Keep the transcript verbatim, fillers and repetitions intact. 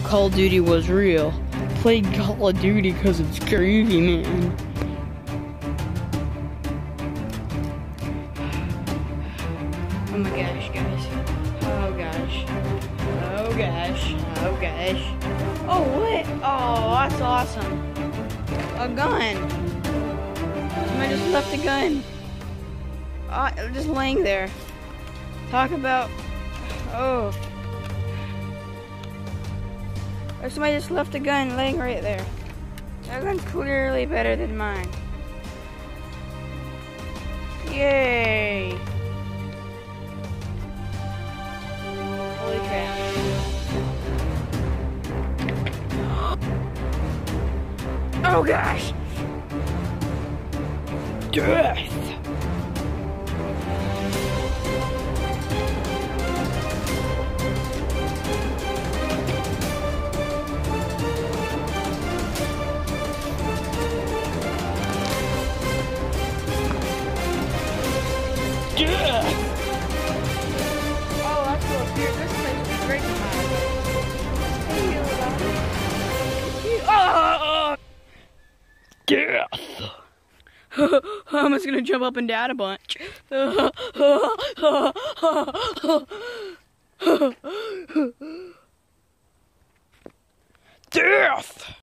Call of Duty was real. Played Call of Duty because it's groovy, man. Oh my gosh, guys. Oh gosh. Oh gosh. Oh gosh. Oh, what? Oh, that's awesome. A gun. Somebody just left a gun. Oh, just laying there. Talk about... Oh. Or somebody just left a gun laying right there. That gun's clearly better than mine. Yay! Holy crap. Oh gosh! Death! Death! Oh, that's cool. Here, this place is great to hide. Oh! Death! I'm just gonna jump up and down a bunch. Death!